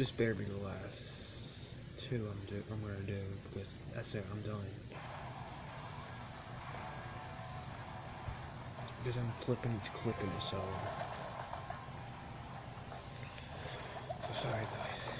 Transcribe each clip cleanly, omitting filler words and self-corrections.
This better be the last two I'm gonna do, because that's it, I'm done. Because I'm clipping it, so sorry guys.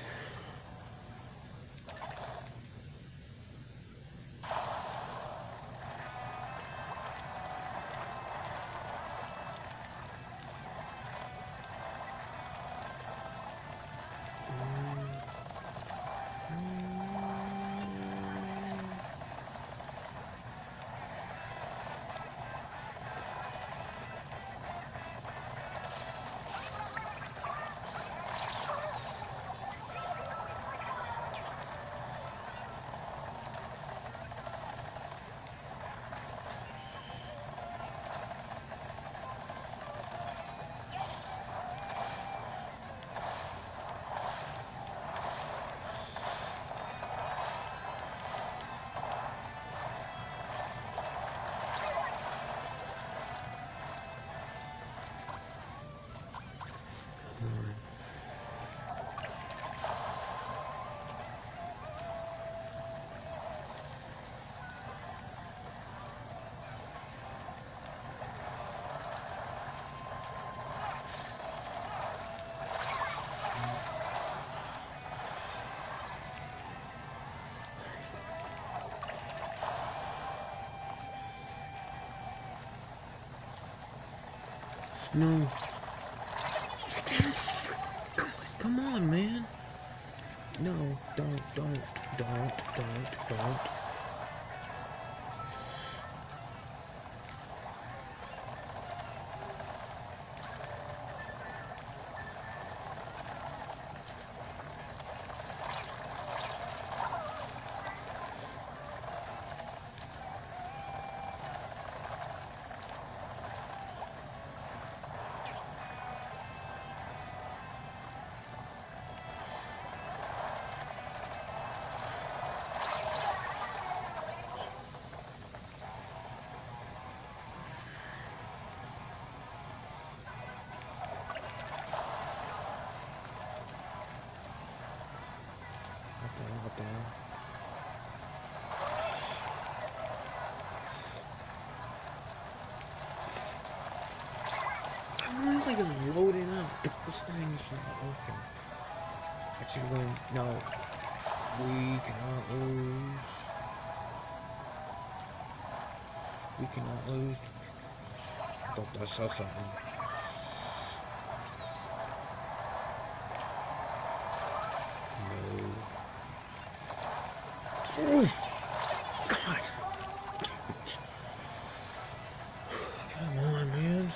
No. Come on, man. No, don't. Up down. I'm really just loading up, but this thing's not working. Actually, no, we cannot lose. We cannot lose. I thought I saw something. No. Oof. God. Come on, man.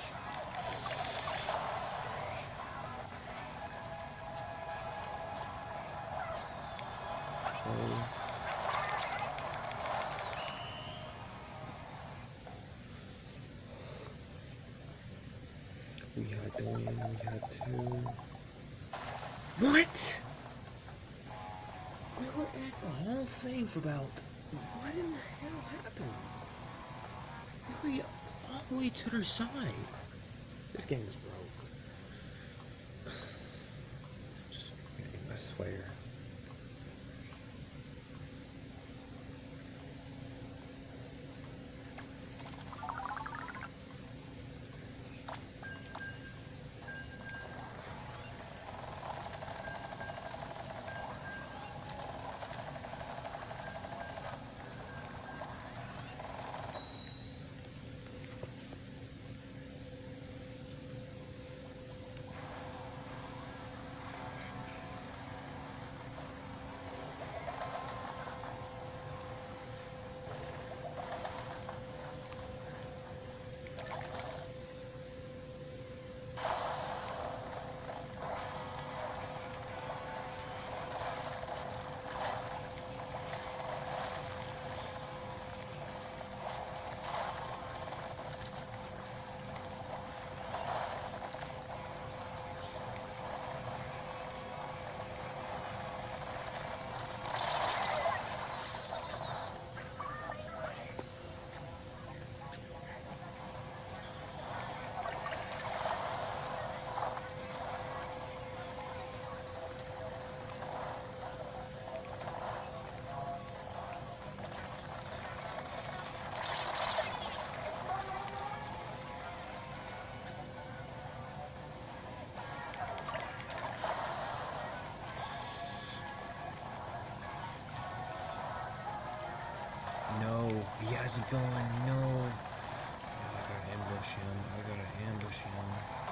Oh. We had to win, we had to... What? We were at the whole thing for about... What in the hell happened? We were all the way to their side. This game is broke. I swear. he has a gun. No. Oh, I gotta ambush him. I gotta ambush him.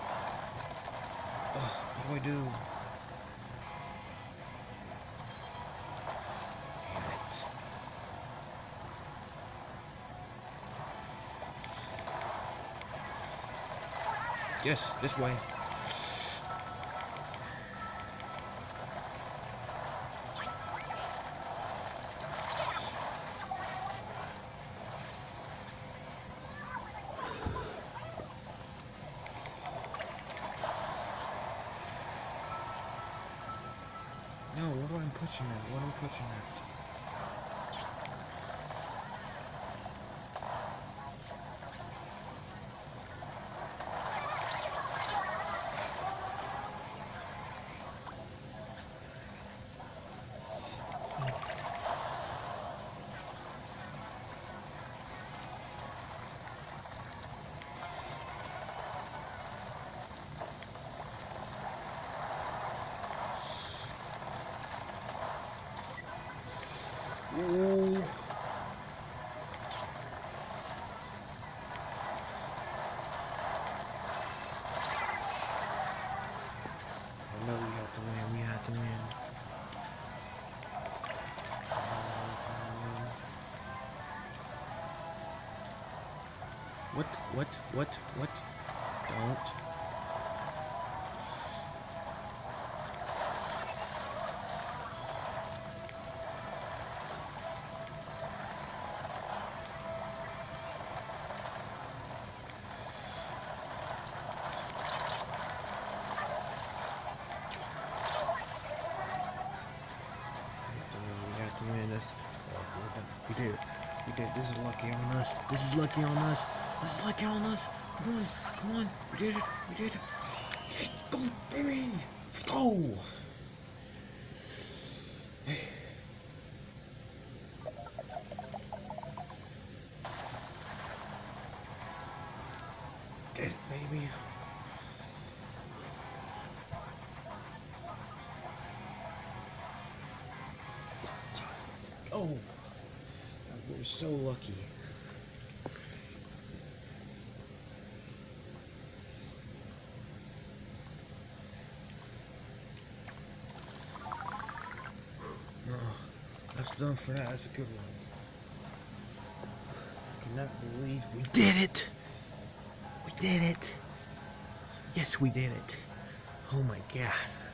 Oh, what do I do? Damn it. Yes, this way. No, what am I pushing at? What am I pushing at? Ooh. I know we have to win. We have to win. What? Don't. We have to win this. We did it. We did it. This is lucky on us. This is lucky on us. This is lucky on us. Come on. Come on. We did it. We did it. Go, baby. Go. Did it, baby. Oh, we were so lucky. No, that's done for that. That's a good one. I cannot believe we did it. We did it. Yes, we did it. Oh my God.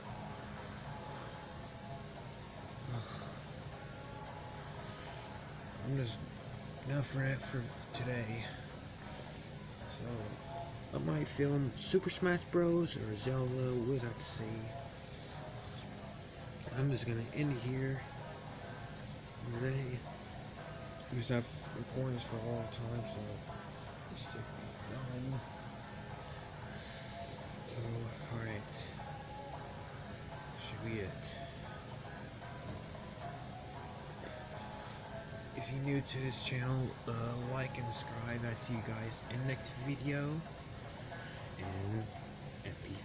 I'm just enough for that for today. So I might film Super Smash Bros. Or Zelda. We'll have to see. I'm just gonna end it here today because I've recorded this for a long time, so it should be done. So, alright. Should be it. If you're new to this channel, like and subscribe. I see you guys in the next video. And peace.